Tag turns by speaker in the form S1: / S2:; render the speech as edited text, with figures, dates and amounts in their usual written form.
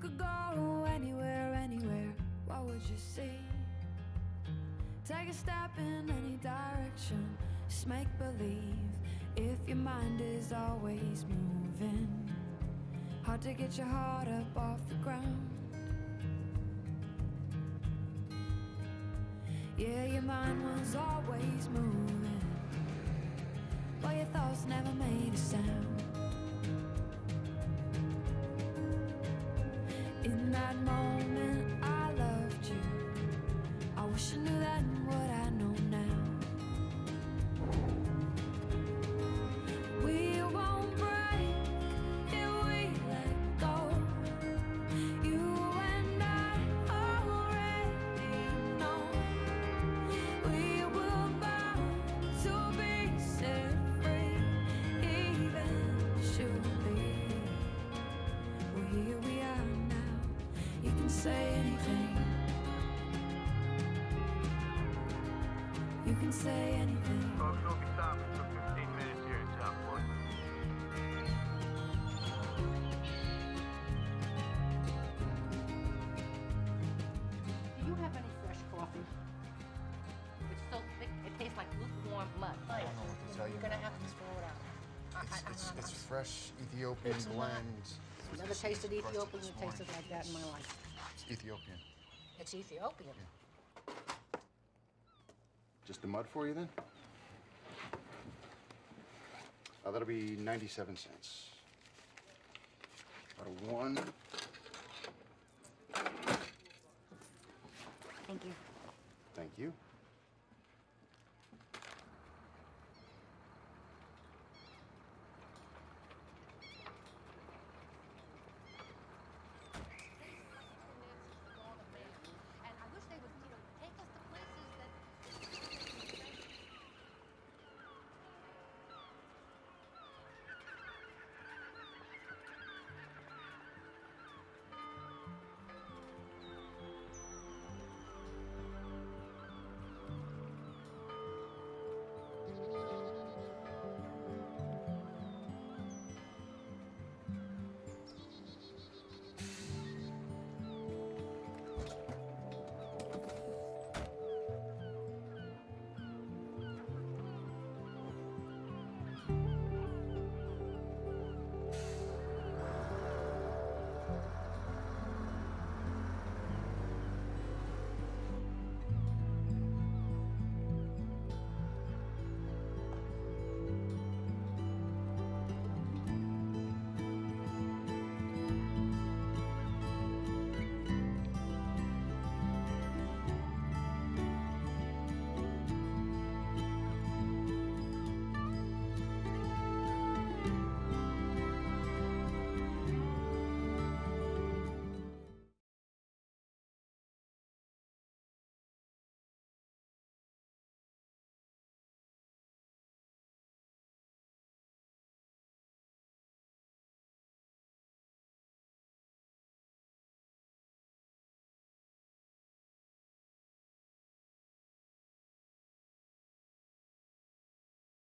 S1: could go anywhere, anywhere, what would you see? Take a step in any direction, just make believe. If your mind is always moving, hard to get your heart up off the ground. Yeah, your mind was always moving, but your thoughts never made a sound. In that moment I loved you, I wish I knew then what I know now. We won't break if we let go. You and I already know we will bow to be set free eventually. Well, here we are now. You can say anything. You can say anything.
S2: Folks, we'll be stopping for 15 minutes here in Southport.
S3: Do you have any fresh coffee? It's so thick, it tastes like lukewarm mud.
S4: I don't know what to tell you.
S3: You're gonna have to throw it out.
S4: It's fresh Ethiopian
S3: It's not.
S4: blend.
S3: Never tasted Ethiopian that tasted like that in my life.
S4: It's Ethiopian.
S3: It's Ethiopian.
S4: Yeah. Just the mud for you then? That'll be 97 cents. Out of one.
S3: Thank you.
S4: Thank you.